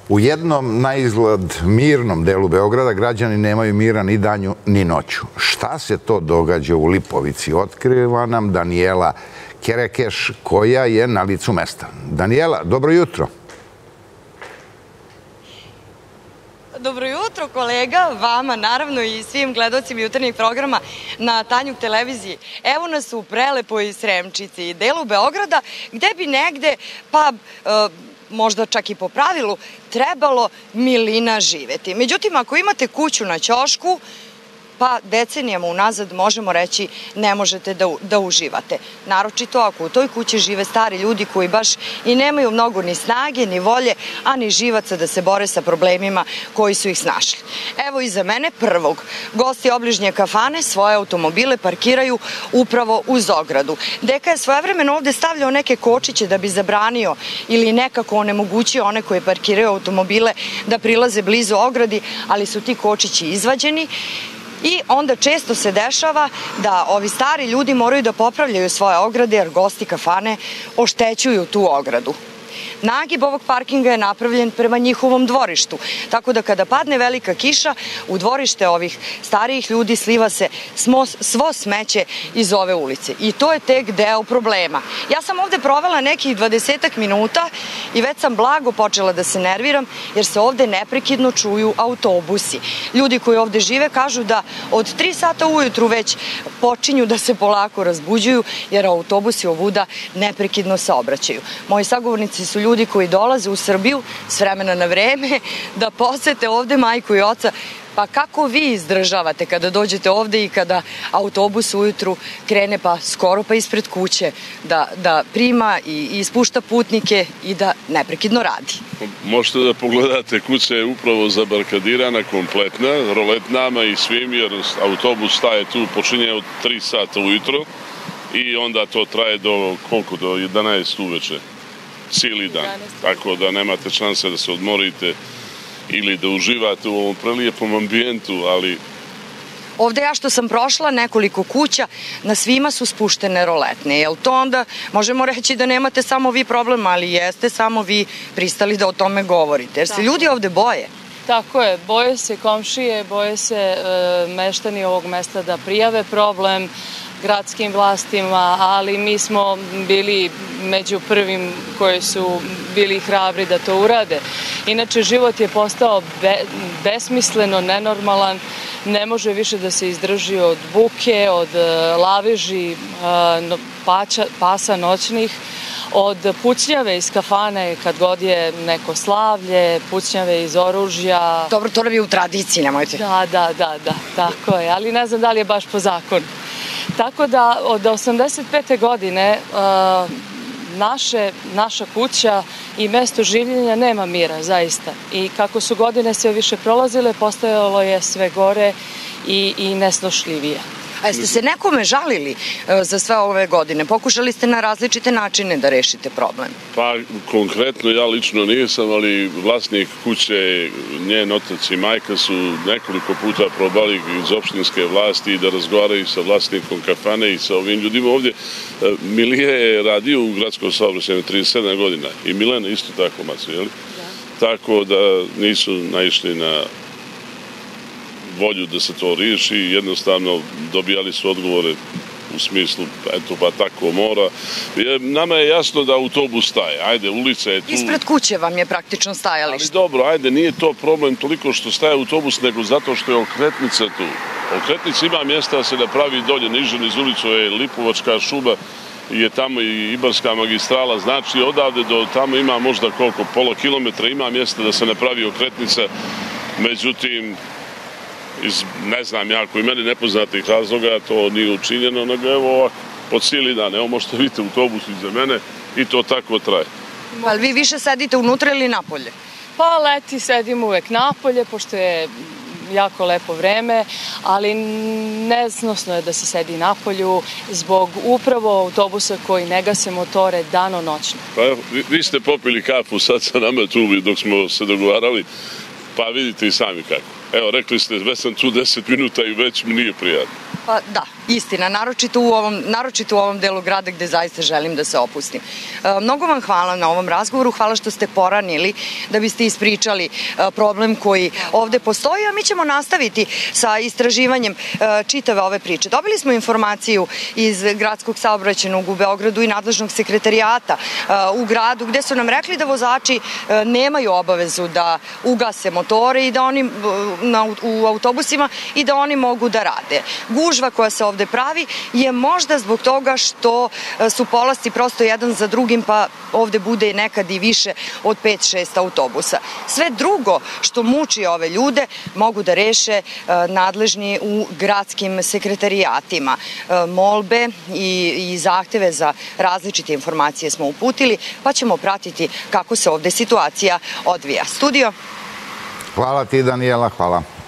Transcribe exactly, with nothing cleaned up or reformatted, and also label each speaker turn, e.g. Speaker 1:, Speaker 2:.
Speaker 1: U jednom naizgled mirnom delu Beograda građani nemaju mira ni danju ni noću. Šta se to događa u Lipovici? Otkriva nam Danijela Kerekeš, koja je na licu mesta. Danijela, dobro jutro.
Speaker 2: Dobro jutro, kolega, vama, naravno i svim gledocima jutarnjeg programa na Tanjug televiziji. Evo nas u prelepoj Sremčici, delu Beograda, gde bi negde, pa možda čak i po pravilu, trebalo milina živeti. Međutim, ako imate kuću na ćošku, pa decenijama unazad možemo reći ne možete da, da uživate. Naročito ako u toj kući žive stari ljudi koji baš i nemaju mnogo ni snage, ni volje, a ni živaca da se bore sa problemima koji su ih snašli. Evo iza mene prvog. Gosti obližnje kafane svoje automobile parkiraju upravo uz ogradu. Deka je svojevremeno ovde stavljao neke kočiće da bi zabranio ili nekako onemogućio one koji parkiraju automobile da prilaze blizu ogradi, ali su ti kočići izvađeni. I onda često se dešava da ovi stari ljudi moraju da popravljaju svoje ograde jer gosti kafane oštećuju tu ogradu. Nagib ovog parkinga je napravljen prema njihovom dvorištu, tako da kada padne velika kiša, u dvorište ovih starijih ljudi sliva se svo smeće iz ove ulice. I to je tek deo problema. Ja sam ovde provela nekih dvadesetak minuta i već sam blago počela da se nerviram, jer se ovde neprekidno čuju autobusi. Ljudi koji ovde žive kažu da od tri sata ujutru već počinju da se polako razbuđuju, jer autobusi ovuda neprekidno saobraćaju. Moji sagovornici su ljudi koji dolaze u Srbiju s vremena na vreme da posete ovde majku i oca. Pa kako vi izdržavate kada dođete ovde i kada autobus ujutru krene pa skoro pa ispred kuće da, da prima i ispušta putnike i da neprekidno radi?
Speaker 3: Možete da pogledate, kuća je upravo zabarkadirana kompletna, roletnama i svim, jer autobus staje tu, počinje od tri sata ujutro i onda to traje do koliko? Do jedanaest uveče. Cijeli dan, tako da nemate šanse da se odmorite ili da uživate u ovom prelijepom ambijentu, ali...
Speaker 2: Ovde ja što sam prošla nekoliko kuća, na svima su spuštene roletne. Jel to onda, možemo reći da nemate samo vi problem, ali jeste samo vi pristali da o tome govorite, jer se ljudi ovde boje.
Speaker 4: Tako je, boje se komšije, boje se meštani ovog mesta da prijave problem gradskim vlastima, ali mi smo bili među prvim koji su bili hrabri da to urade. Inače, život je postao be, besmisleno, nenormalan, ne može više da se izdrži od buke, od laveži, pača, pasa noćnih, od pucnjave iz kafane kad god je neko slavlje, pucnjave iz oružja.
Speaker 2: Dobro, to nam je u tradiciji, nemojte.
Speaker 4: Da, da, da, da, tako je, ali ne znam da li je baš po zakonu. Tako da od osamdeset pete godine uh, naše, naša kuća i mesto življenja nema mira, zaista. I kako su godine sve više prolazile, postajalo je sve gore i, i nesnošljivije.
Speaker 2: A jeste se nekome žalili za sve ove godine? Pokušali ste na različite načine da rešite problem?
Speaker 3: Pa konkretno ja lično nisam, ali vlasnik kuće, njen otac i majka su nekoliko puta probali iz opštinske vlasti da razgovaraju sa vlasnikom kafane i sa ovim ljudima ovdje. Milija je radio u gradskom saobraćaju trideset sedam godina i Milena isto tako, Maco, jel? Tako da nisu naišli na volju da se to riješi, jednostavno dobijali su odgovore u smislu, eto pa tako mora. Nama je jasno da autobus staje, ajde, ulica je tu.
Speaker 2: Ispred kuće vam je praktično stajalište.
Speaker 3: Ali dobro, ajde, nije to problem toliko što staje autobus, nego zato što je okretnica tu. Okretnica ima mjesta da se napravi dolje, niže niz ulicu je Lipovačka šuba, je tamo i Ibarska magistrala, znači odavde do tamo ima možda koliko, pola kilometra, ima mjesta da se napravi okretnica, međutim, iz, ne znam, jako i meni nepoznatih razloga to nije učinjeno, nego evo ovako, po cijeli dan, evo možete vidjeti autobus iza mene i to tako traje.
Speaker 2: Ali vi više sedite unutra ili napolje?
Speaker 4: Pa leti sedim uvek napolje, pošto je jako lepo vreme, ali neznosno je da se sedi napolju zbog upravo autobusa koji ne gase motore danonoćno.
Speaker 3: Pa evo, vi, vi ste popili kafu sad sa nama tu dok smo se dogovarali, pa vidite i sami kako. Evo, rekli ste, već sam tu deset minuta i već mi nije prijatno.
Speaker 2: Pa da, istina, naročito u ovom, naročito u ovom delu grada gde zaista želim da se opustim. E, mnogo vam hvala na ovom razgovoru, hvala što ste poranili da biste ispričali e, problem koji ovde postoji, a mi ćemo nastaviti sa istraživanjem e, čitave ove priče. Dobili smo informaciju iz gradskog saobraćajnog u Beogradu i nadležnog sekretarijata e, u gradu gde su nam rekli da vozači e, nemaju obavezu da ugase motore i da oni na, u autobusima i da oni mogu da rade. Gužva koja se ovde pravi je možda zbog toga što su polasci prosto jedan za drugim, pa ovde bude nekad i više od pet šest autobusa. Sve drugo što muči ove ljude mogu da reše nadležni u gradskim sekretarijatima. Molbe i, i zahteve za različite informacije smo uputili, pa ćemo pratiti kako se ovde situacija odvija. Studio?
Speaker 1: Hvala ti, Danijela, hvala.